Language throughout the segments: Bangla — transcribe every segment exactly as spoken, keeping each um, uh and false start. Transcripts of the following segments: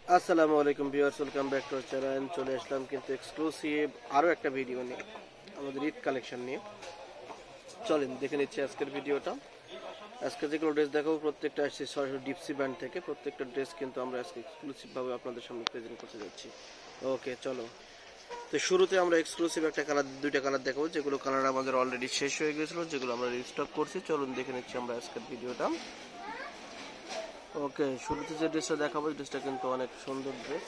আসসালামু আলাইকুম viewers, welcome back to our channel. চলে আসলাম কিন্তু এক্সক্লুসিভ আরও একটা ভিডিও নিয়ে, আমাদের ঈদ কালেকশন নিয়ে। চলেন দেখে নিচ্ছি আজকের ভিডিওটা। আজকে যেগুলো ড্রেস দেখাবো প্রত্যেকটা আসছে সরাসরি ডিপসি ব্র্যান্ড থেকে। প্রত্যেকটা ড্রেস কিন্তু আমরা আজকে এক্সক্লুসিভভাবে আপনাদের সামনে প্রেজেন্ট করতে যাচ্ছি। ওকে চলো, তো শুরুতে আমরা এক্সক্লুসিভ একটা কালার, দুইটা কালার দেখাবো যেগুলো কালার আমাদের অলরেডি শেষ হয়ে গেছিলো, যেগুলো আমরা রিস্টক করছি। চলুন দেখে নিচ্ছি আমরা আজকের ভিডিওটা। ওকে, শুরুতে যে ড্রেসটা দেখাবো ড্রেসটা কিন্তু অনেক সুন্দর ড্রেস।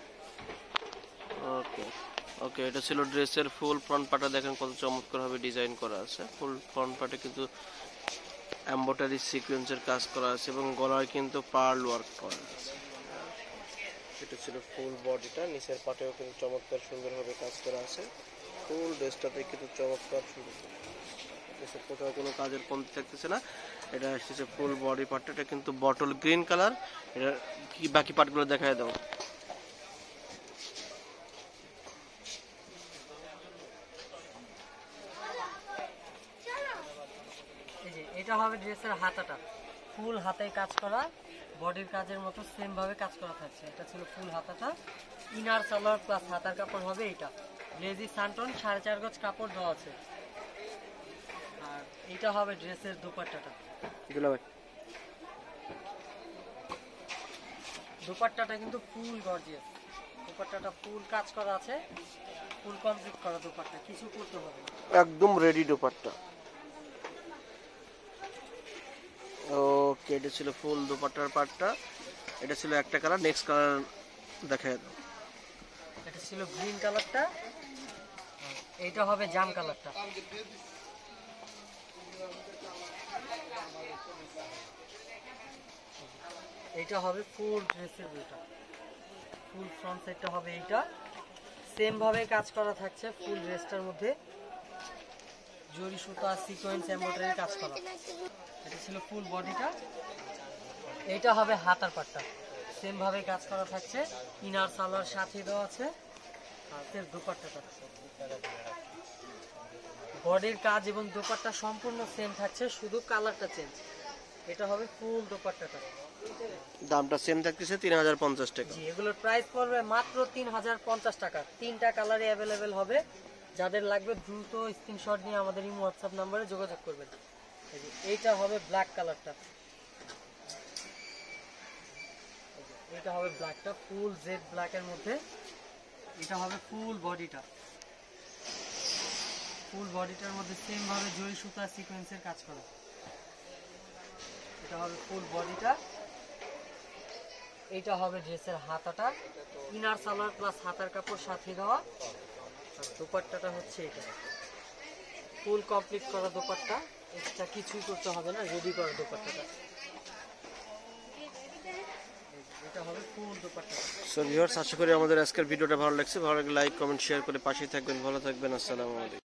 ওকে ওকে এটা ছিল ড্রেসের ফুল ফ্রন্ট পার্টটা, দেখেন কত চমৎকারভাবে ডিজাইন করা আছে। ফুল ফ্রন্ট পার্টে কিন্তু এমব্রয়ডারি সিকোয়েন্সের কাজ করা আছে এবং গলায় কিন্তু পার্ল ওয়ার্ক করা আছে। এটা ছিল ফুল বডিটা, নিচের পাটেও কিন্তু চমৎকার সুন্দরভাবে কাজ করা আছে। ফুল ড্রেসটাতে কিন্তু চমৎকার সুন্দর, ড্রেসের কোথাও কোনো কাজের কমতি থাকতেছে না। এটা আসছে ফুল বডি পার্টটা, এটা কিন্তু বটল গ্রিন কালার। এটা কি বাকি পার্টগুলো দেখায় দাও। এটা হবে ড্রেসের হাতাটা, ফুল হাতে কাজ করা, বডির কাজের মতো সেম ভাবে কাজ করা থাকছে। এটা ছিল ফুল হাতাটা, ইনার সালোয়ার প্লাস হাতার কাপড় হবে এটা। লেজি সান্টন সাড়ে চার গজ কাপড় দেওয়া আছে। আর এটা হবে ড্রেসের দুপাট্টাটা। দুপাট্টাটা কিন্তু ফুল গর্জিয়াস, দুপাট্টাটা ফুল কাজ করা আছে, ফুল কমপ্লিট করা দুপাট্টা, কিছু করতে হবে না, একদম রেডি দুপাট্টা। ওকে, এটা ছিল ফুল দুপাট্টার পার্টটা। এটা ছিল একটা কালার, নেক্সট কালার দেখায় দাও। এটা ছিল গ্রিন কালারটা, এইটা হবে জাম কালারটা। এইটা হবে ফুল ড্রেসের ভিউটা, ফুল ফ্রন্ট সাইডটা হবে এইটা, সেম ভাবে কাজ করা থাকছে। ফুল ড্রেসটার মধ্যে জরি সুতা সিকোয়েন্স এমব্রয়ডারি কাজ করা। এটা ছিল ফুল বডিটা, এইটা হবে হাতার পাটটা, সেম ভাবে কাজ করা থাকছে। ইনার সালোয়ার সাথে দেওয়া আছে, হাতের দুপাট্টাটা বডির কাজ এবং দুপাট্টা সম্পূর্ণ সেম থাকছে, শুধু কালারটা চেঞ্জ। এটা হবে ফুল দুপাট্টাটা, দামটা সেম থাকতেছে তিন হাজার পঞ্চাশ টাকা। জি, এগুলোর প্রাইস পড়বে মাত্র তিন হাজার পঞ্চাশ টাকা। তিনটা কালারই অ্যাভেলেবেল হবে, যাদের লাগবে দ্রুত স্ক্রিনশট নিয়ে আমাদের এই হোয়াটসঅ্যাপ নাম্বারে যোগাযোগ করবেন। এইটা হবে ব্ল্যাক কালারটা, এটা হবে ব্ল্যাকটা, ফুল জেড ব্ল্যাকের মধ্যে। এটা হবে ফুল বডিটা, ফুল বডিটার মধ্যে সেম ভাবে জরি সুতা সিকোয়েন্সের কাজ করা। এটা হবে ফুল বডিটা, এইটা হবে ড্রেসের হাতাটা, ইনার সালোয়ার প্লাস হাতার কাপড় সাথে দেওয়া। আর দুপাট্টাটা হচ্ছে এটা, ফুল কমপ্লিট করা দুপাট্টা, এক্সট্রা কিছুই করতে হবে না, রেডি করা দুপাট্টাটা। এটা হবে ফুল দুপাট্টা। সো ভিউয়ার্স, আশা করি আমাদের আজকের ভিডিওটা ভালো লাগছে। ভালো লাগলে লাইক কমেন্ট শেয়ার করে পাশেই থাকবেন। ভালো থাকবেন, আসসালামু আলাইকুম।